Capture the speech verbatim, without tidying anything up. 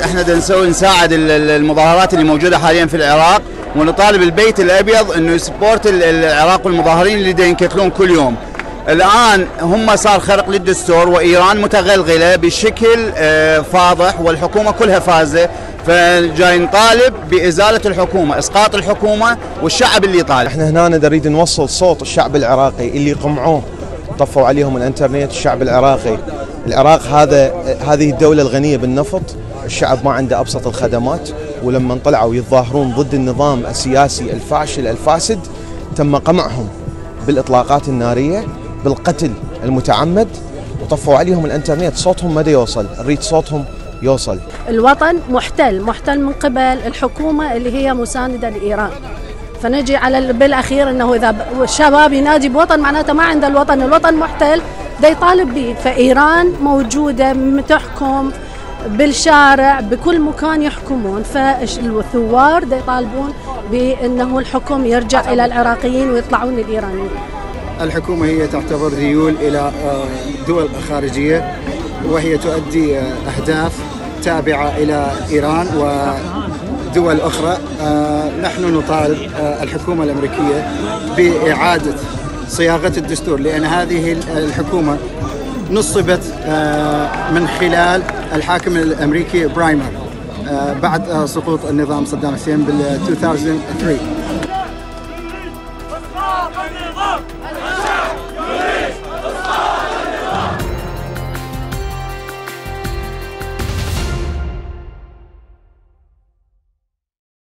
احنا نسوي نساعد المظاهرات اللي موجوده حاليا في العراق، ونطالب البيت الابيض انه يسبورت العراق والمظاهرين اللي ينكتلون كل يوم. الان هم صار خرق للدستور، وايران متغلغله بشكل فاضح، والحكومه كلها فازه، فجاي نطالب بازاله الحكومه، اسقاط الحكومه، والشعب اللي طالب. احنا هنا نريد نوصل صوت الشعب العراقي اللي قمعوه طفوا عليهم الانترنت. الشعب العراقي، العراق هذا هذه الدوله الغنيه بالنفط، الشعب ما عنده ابسط الخدمات، ولما طلعوا يتظاهرون ضد النظام السياسي الفاشل الفاسد تم قمعهم بالاطلاقات الناريه، بالقتل المتعمد، وطفوا عليهم الانترنت. صوتهم مدى يوصل، نريد صوتهم يوصل. الوطن محتل محتل من قبل الحكومه اللي هي مسانده لايران، فنجي على بالاخير انه اذا الشباب ينادي بوطن معناته ما عنده الوطن، الوطن محتل دا يطالب به. فايران موجوده تحكم بالشارع بكل مكان يحكمون، فالثوار دا يطالبون بانه الحكم يرجع الى العراقيين ويطلعون الايرانيين. الحكومه هي تعتبر ذيول الى دول خارجيه، وهي تؤدي اهداف تابعه الى ايران ودول اخرى. نحن نطالب الحكومه الامريكيه باعاده صياغه الدستور، لان هذه الحكومه نصبت من خلال الحاكم الامريكي برايمر بعد سقوط النظام صدام حسين بال ألفين وثلاثة.